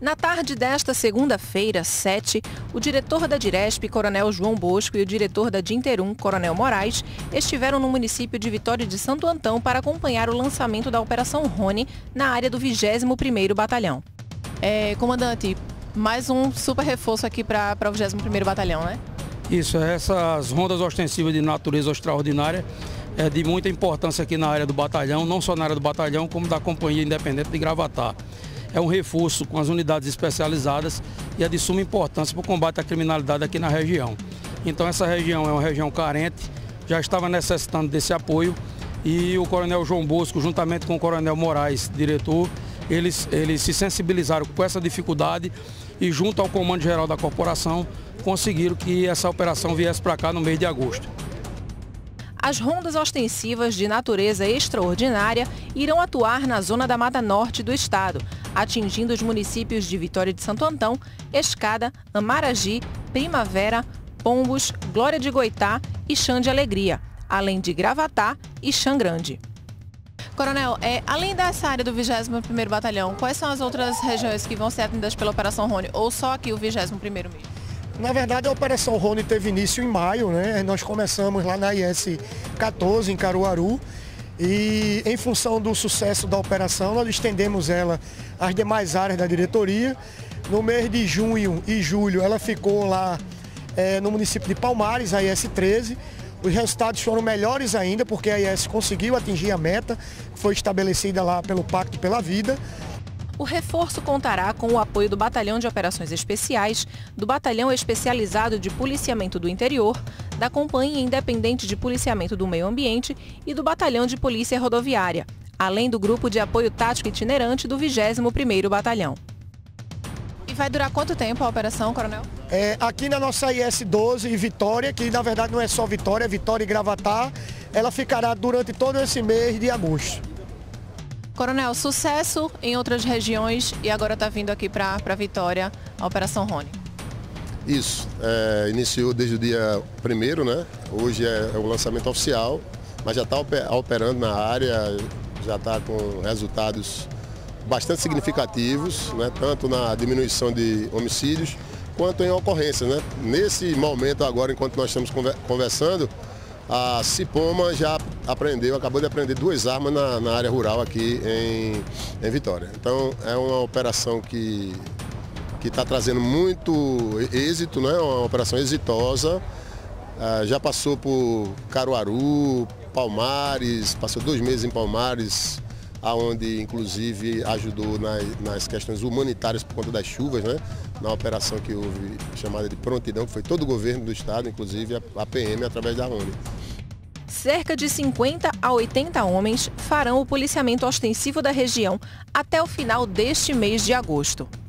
Na tarde desta segunda-feira, 7, o diretor da Diresp, Coronel João Bosco, e o diretor da Dinterum, Coronel Moraes, estiveram no município de Vitória de Santo Antão para acompanhar o lançamento da Operação Rony na área do 21º Batalhão. Comandante, mais um super reforço aqui para o 21º Batalhão, né? Isso, essas rondas ostensivas de natureza extraordinária é de muita importância aqui na área do batalhão, não só na área do batalhão, como da Companhia Independente de Gravatá. É um reforço com as unidades especializadas e é de suma importância para o combate à criminalidade aqui na região. Então essa região é uma região carente, já estava necessitando desse apoio e o Coronel João Bosco, juntamente com o Coronel Moraes, diretor, eles se sensibilizaram com essa dificuldade e junto ao Comando Geral da Corporação conseguiram que essa operação viesse para cá no mês de agosto. As rondas ostensivas de natureza extraordinária irão atuar na zona da Mata Norte do estado, atingindo os municípios de Vitória de Santo Antão, Escada, Amaragi, Primavera, Pombos, Glória de Goitá e Chã de Alegria, além de Gravatá e Chã Grande. Coronel, além dessa área do 21º Batalhão, quais são as outras regiões que vão ser atendidas pela Operação Rony, ou só aqui o 21º mesmo? Na verdade, a Operação Rony teve início em maio, né? Nós começamos lá na IS 14, em Caruaru, e em função do sucesso da operação, nós estendemos ela às demais áreas da diretoria. No mês de junho e julho, ela ficou lá no município de Palmares, a IS 13. Os resultados foram melhores ainda, porque a IS conseguiu atingir a meta, que foi estabelecida lá pelo Pacto pela Vida. O reforço contará com o apoio do Batalhão de Operações Especiais, do Batalhão Especializado de Policiamento do Interior, da Companhia Independente de Policiamento do Meio Ambiente e do Batalhão de Polícia Rodoviária, além do Grupo de Apoio Tático Itinerante do 21º Batalhão. E vai durar quanto tempo a operação, Coronel? Aqui na nossa IS 12 e Vitória, que na verdade não é só Vitória, é Vitória e Gravatá, ela ficará durante todo esse mês de agosto. Coronel, sucesso em outras regiões e agora está vindo aqui para Vitória a Operação Rony. Isso, iniciou desde o dia 1º, né? Hoje é o lançamento oficial, mas já está operando na área, já está com resultados bastante significativos, né? Tanto na diminuição de homicídios quanto em ocorrências, né? Nesse momento agora, enquanto nós estamos conversando, a Cipoma já acabou de apreender 2 armas na área rural aqui em Vitória. Então é uma operação que está trazendo muito êxito, né? Uma operação exitosa. Já passou por Caruaru, Palmares, passou 2 meses em Palmares, onde inclusive ajudou nas questões humanitárias por conta das chuvas, né? Na operação que houve chamada de prontidão, que foi todo o governo do estado, inclusive a PM através da Rony. Cerca de 50 a 80 homens farão o policiamento ostensivo da região até o final deste mês de agosto.